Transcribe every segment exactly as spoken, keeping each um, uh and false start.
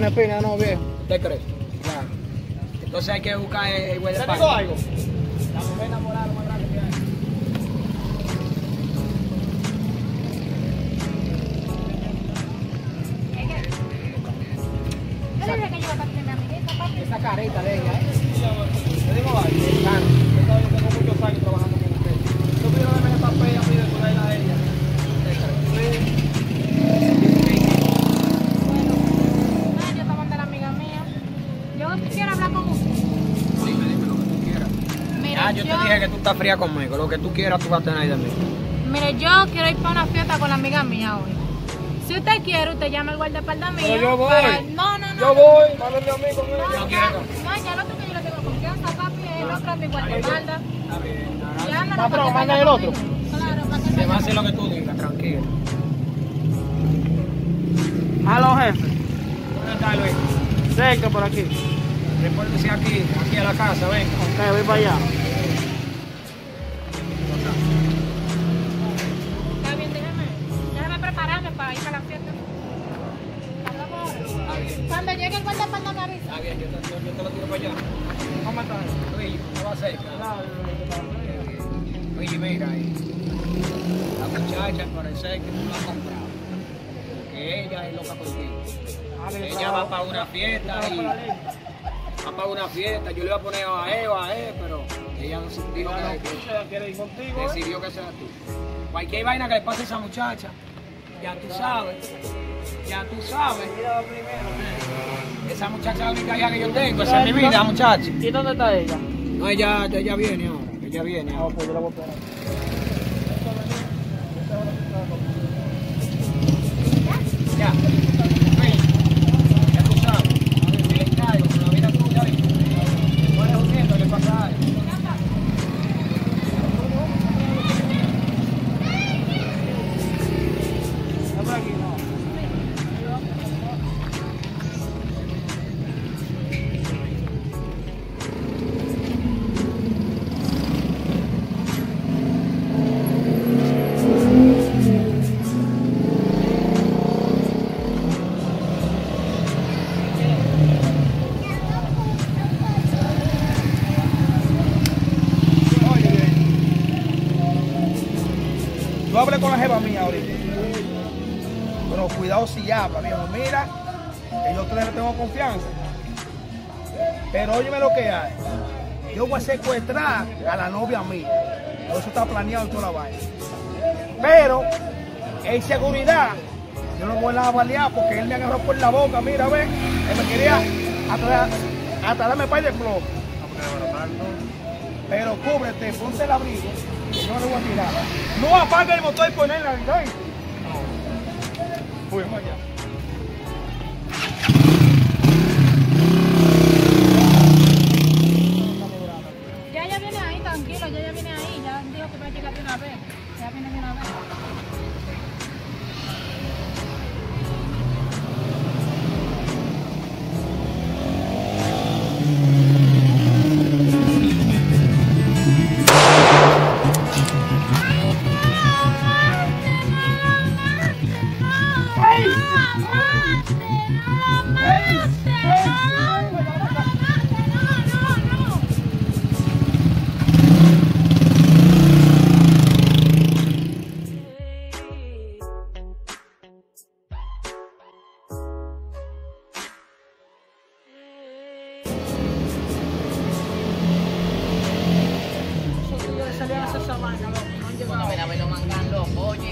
buena espina, no, viejo. ¿Usted cree? Claro. Entonces hay que buscar el güey de ¿Te pan. digo algo? La mujer enamorada, lo más grande que hay. Yo dije que yo iba a partir mi amiguita, papi. Esa careta de ella, ¿eh? Te digo algo. Claro. Yo todavía tengo muchos años trabajando con usted. Yo quiero darme el papel a mí de ponerla a ella. Ah, yo estaba de la amiga mía. Yo quiero hablar con usted. Dime, dime lo que tú quieras. Mira, Ah, yo, te dije que tú estás fría conmigo. Lo que tú quieras, tú vas a tener ahí de mí. Mire, yo quiero ir para una fiesta con la amiga mía hoy. Si usted quiere, usted llama al guardaespaldas mío. Pero yo voy. para- No, no, no. Yo voy, va a verle a mí con No, ella. No ya, quiere no, ya el otro que yo le tengo confianza, papi, el otro es mi guardaespaldas. Está bien, nada. Llámalo Patrón, para que manda vaya el otro. conmigo. Claro, para que Te va a vaya hacer lo que tú digas, tranquilo. Aló, jefe. ¿Dónde está Luis? Cerca por aquí. Repórtese aquí, aquí a la casa, ven. Ok, voy para allá. Está bien, déjame, déjame prepararme para ir para la fiesta. Hablamos ahora. Está bien, Cuando llegue el guardaespaldas me avisa. está bien, yo te, yo, yo te lo tiro para allá. ¿Cómo estás? Luis, ¿qué va a hacer? Oye, mira, eh, la muchacha parece que tú la has comprado. Que ella es loca contigo. Ella va para una fiesta y va para una fiesta. Yo le iba a poner a Eva, a él, pero ella dijo que, Ella quiere ir contigo, que ¿eh? decidió que sea tú. Cualquier vaina que le pase a esa muchacha, ya tú sabes, ya tú sabes. Esa muchacha es la única hija que yo tengo, esa es mi vida, muchacha. ¿Y dónde está ella? No, ella, ella viene ahora, ella viene Ah, ahora. pues yo la voy a esperar. Ya, Luis, ya tú sabes, si le caigo con la vida tuya, no eres un nieto, le pasa algo. Está por aquí, no. Oye, bien. Yo hablé con la jeva mía ahorita. Pero cuidado si habla, viejo. Mira, que yo le tengo confianza. Pero óyeme lo que hay. Yo voy a secuestrar a la novia mía. Eso está planeado en toda la vaina. Pero, en seguridad, yo no voy a balear porque él me agarró por la boca. Mira, ve. Él me quería hasta, hasta darme par de plomo. Pero cúbrete, ponte el abrigo. Que yo no le voy a tirar. No apague el motor y ponerla en la. Fuimos allá. Ya ella viene ahí, tranquilo, ya ella viene ahí, ya dijo que va a llegar de una vez. Ya viene de una vez. Bueno, mira, me lo mangan los oye.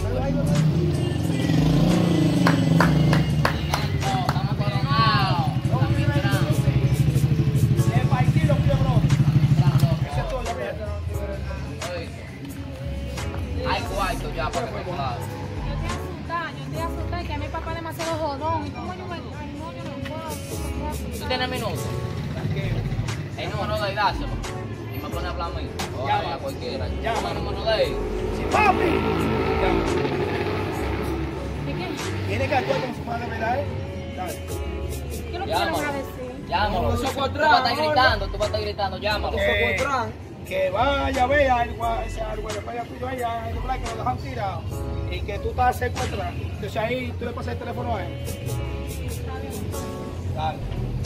Estamos coronados. Estamos entrando. El país lo quiero, bro. Entrando. Ese es todo, ya ves. Oye, hay cuarto ya para que me colado. Yo estoy asustada, yo estoy asustada, que a mi papá es demasiado jodón. ¿Y cómo yo me.? Ay, no, yo no puedo. ¿Tú tienes minutos? El número de ahí, dáselo. Y me pone a hablar a mí. O a cualquiera. Llama. El número de ahí. Sí, papi. ¿Y qué? Tiene que actuar como si fuera de verdad, ¿eh? Dale. ¿Qué es lo que le Llámalo. van a decir? Llámalo. No, Tú eso fue vas a atrás, estar no, gritando, tú vas a estar gritando, llámalo. Eh, que vaya, vea al gua- ese al guardaespaldas tuyo allá en el que lo dejan tirado y que tú estás secuestrado. Entonces ahí tú le pasas el teléfono a él. Dale.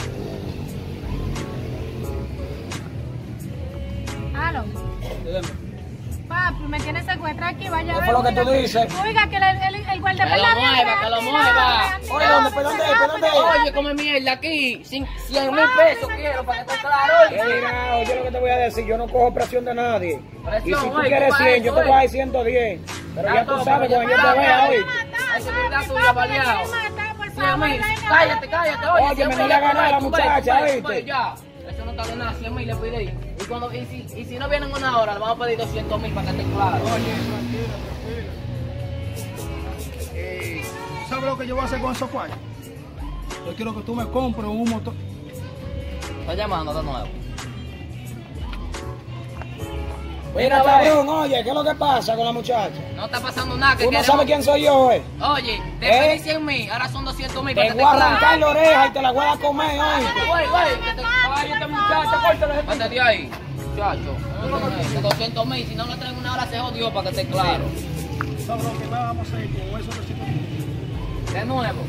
Aló. Dígame. Papi, me tiene secuestrado aquí, vaya a ¿Qué ver. fue lo que tú oiga, dices? Oiga, que el, el, el guardaespaldas Que lo me mueva, han que lo tirado, mueva. me han Oye, tirado, ¿dónde? ¿Por dónde? me han ¿Por dónde? tirado. Oye, come mierda aquí. cien mil pesos quiero para que esté claro. Mira, oye lo que te voy a decir, yo no cojo presión de nadie. Presión, Y si tú oye, quieres ¿cómo va cien, yo eso, te oye? voy a dar ciento diez. Pero Ya ya tú todo, sabes, pero cuando yo ya te vea está, hoy. Hay seguridad Papi, tuya, papi, baleado. me quieren matar, por cien favor, mil. venga. Cállate, cállate. Oye, Oye, cien me mil, le ha ganado a la tú ves, muchacha, tú ves, tú ¿viste? ves, ya. Eso no está de nada, cien mil le pide. Y, cuando, y, si, y si no vienen una hora, le vamos a pedir doscientos mil para que esté claro. Eh, ¿Sabes lo que yo voy a hacer con esos cuartos? Yo quiero que tú me compres un motor. Está llamando de nuevo. Mira, cabrón, oye, ¿qué es lo que pasa con la muchacha? No está pasando nada. Que ¿Tú no queremos- sabes quién soy yo, eh? Oye, te ¿Eh? pedí cien mil, ahora son doscientos mil para Te que voy esté a arrancar claro. la oreja y te la voy a comer, oye. Güey, güey, que te... Cállate, muchacha, córtale. Mándate de ahí, muchacho. De doscientos mil, si no lo traen una hora se jodió para que esté claro. ¿Sabes lo que vamos a hacer con esos doscientos mil? De nuevo.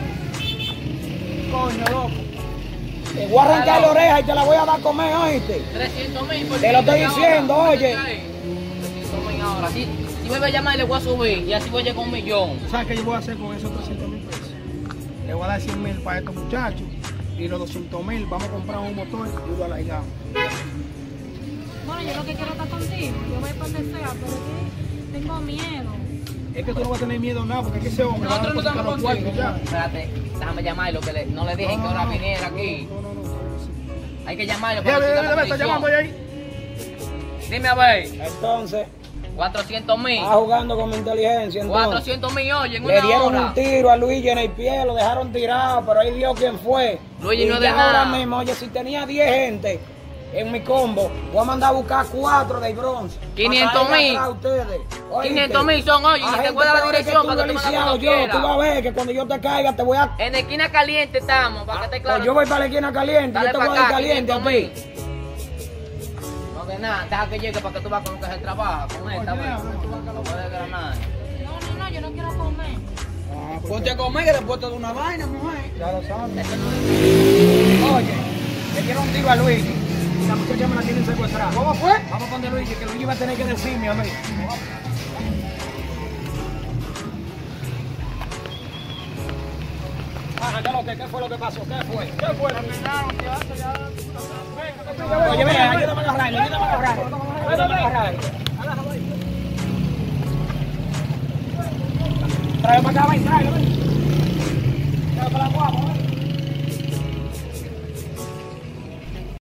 Coño, loco. Te voy a arrancar la oreja y te la voy a dar a comer, oíste. trescientos mil por Te lo estoy diciendo, oye. trescientos mil ahora. Si, si me voy a llamar y le voy a subir y así voy a llegar a un millón. ¿Sabes qué yo voy a hacer con esos trescientos mil pesos? Le voy a dar cien mil para estos muchachos y los doscientos mil vamos a comprar un motor y lo alargamos. Bueno, yo lo que quiero estar contigo. Yo voy por donde sea, pero es que tengo miedo. Es que tú no vas a tener miedo nada porque es que ese hombre va a Nosotros no depositar estamos los contigo. cuartos ya. Espérate, déjame llamarlo, que le- no le dije que ahora viniera aquí. No, no, no. no. Hay que llamarlo Ya, para ya, decirle ya, la está llamando condición. ahí. Dime a ver, Entonces, cuatrocientos mil. está jugando con mi inteligencia. Entonces, cuatrocientos mil, oye, en le una dieron hora. un tiro a Luigi en el pie, lo dejaron tirado, pero ahí vio quién fue. Luigi y no es ya de nada. ahora mismo, oye, si tenía diez gente en mi combo, voy a mandar a buscar cuatro del bronce. quinientos mil. quinientos mil son, oye, y te voy a dar la dirección para que tú me hagas cuando yo, tú vas a quieras. ver que cuando yo te caiga te voy a... En esquina caliente estamos, para que esté claro. Pues yo voy para la esquina caliente, Dale yo te para voy a dar acá, caliente a quinientos ti. mil. No de nada, deja que llegue para que tú vas con lo que se trabaja, con esta vez. No puedes ganar. No, no, no, yo no quiero comer. Ah, pues Ponte a comer que después te da una vaina, mujer. ya lo sabes. Oye, le quiero un tiro a Luigi y la muchacha me la tienen secuestrada. ¿Cómo fue? Vamos a poner Luigi, que Luigi va a tener que decirme a mí. Ajá, ¿qué, lo que, ¿qué fue lo que pasó? ¿Qué fue? ¿Qué fue? Oye, ven, ayúdame a agarrarle, ayúdame a agarrarle. Ayúdame a agarrarle. Tráeme para acá, ven, tráelo, ven.